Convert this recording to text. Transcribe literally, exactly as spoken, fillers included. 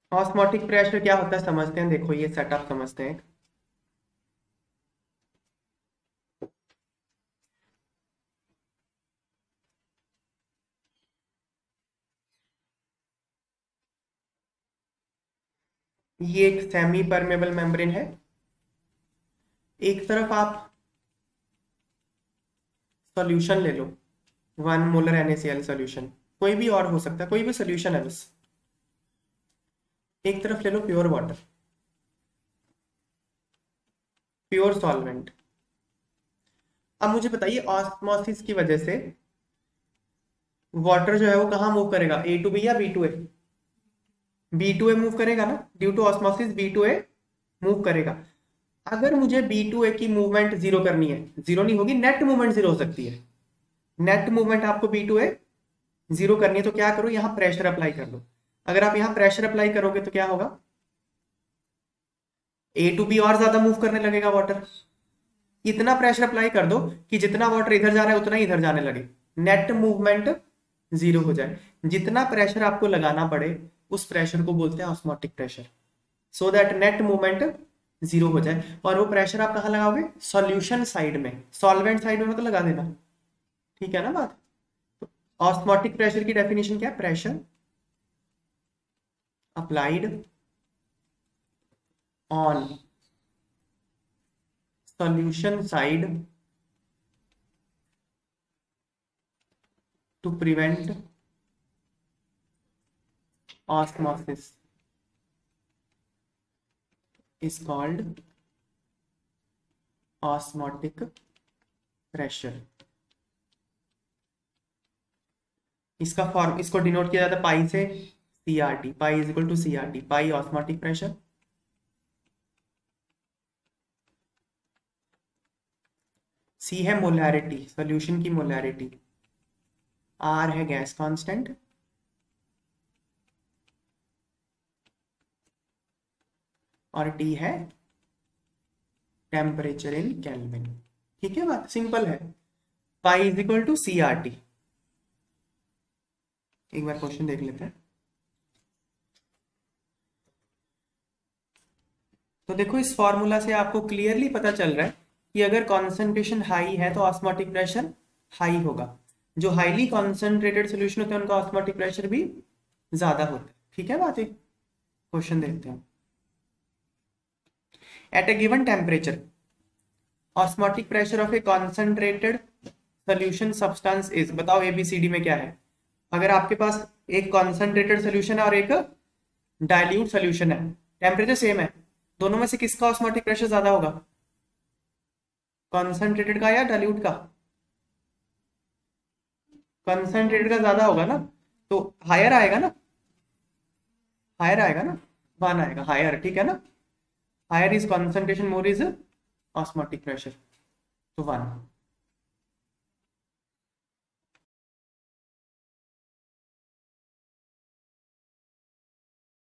Osmotic pressure क्या होता है समझते हैं, देखो ये सेटअप समझते हैं। ये एक सेमी परमेबल मेम्ब्रेन है। एक तरफ आप सॉल्यूशन ले लो, वन मोलर NaCl सॉल्यूशन, कोई भी और हो सकता है, कोई भी सॉल्यूशन है बस। एक तरफ ले लो प्योर वाटर, प्योर सॉल्वेंट। अब मुझे बताइए ऑस्मोसिस की वजह से वाटर जो है वो कहाँ मूव करेगा, ए टू बी या B to A? B to A move करेगा ना, due to osmosis B to A move करेगा। अगर मुझे बी टू ए की मूवमेंट जीरो करनी है, जीरो नहीं होगी, नेट मूवमेंट जीरो हो सकती है। नेट मूवमेंट आपको बी टू ए जीरो करनी है तो क्या करो, यहाँ प्रेशर अप्लाई कर लो। अगर आप यहाँ प्रेशर अप्लाई करोगे तो क्या होगा, ए टू बी और ज्यादा मूव करने लगेगा वाटर। इतना प्रेशर अप्लाई कर दो कि जितना वाटर इधर जा रहा है उतना ही इधर जाने लगे, नेट मूवमेंट जीरो हो जाए। जितना प्रेशर आपको लगाना पड़े उस प्रेशर को बोलते हैं osmotic pressure, so that net movement zero हो जाए। और वो प्रेशर आप कहाँ लगाओगे, सॉल्यूशन साइड में, सॉल्वेंट साइड में मतलब लगा देना। ठीक है ना बात। तो ऑस्मोटिक प्रेशर की डेफिनेशन क्या है, pressure applied on solution side to prevent osmosis is called osmotic pressure। इसका फॉर्म, इसको डिनोट किया जाता है पाई से, C R T, pi is equal to C R T, pi osmotic pressure. C है मोलैरिटी, सॉल्यूशन की molarity. R है gas constant, और टी है टेम्परेचर इन केल्विन। ठीक है, बात सिंपल है। Pi is equal to C R T. एक बार क्वेश्चन देख लेते हैं। तो देखो इस फॉर्मूला से आपको क्लियरली पता चल रहा है कि अगर कॉन्सेंट्रेशन हाई है तो ऑस्मोटिक प्रेशर हाई होगा। जो हाईली कॉन्सेंट्रेटेड सोल्यूशन होते हैं उनका ऑस्मोटिक प्रेशर भी ज्यादा होता है। ठीक है बात है। क्वेश्चन देखते हैं। At a given temperature osmotic pressure of a concentrated solution substance is, बताओ एबीसीडी में क्या है। अगर आपके पास एक कॉन्सेंट्रेटेड सोल्यूशन है और एक डाइल्यूट सोल्यूशन है, टेम्परेचर सेम है, दोनों में से किसका ऑस्मोटिक प्रेशर ज्यादा होगा, कॉन्सेंट्रेटेड का या डाइल्यूट का? कंसंट्रेटेड का ज्यादा होगा ना, तो हायर आएगा ना, हायर आएगा ना, वन आएगा हायर। ठीक है ना, higher is concentration, more is osmotic pressure, तो वन।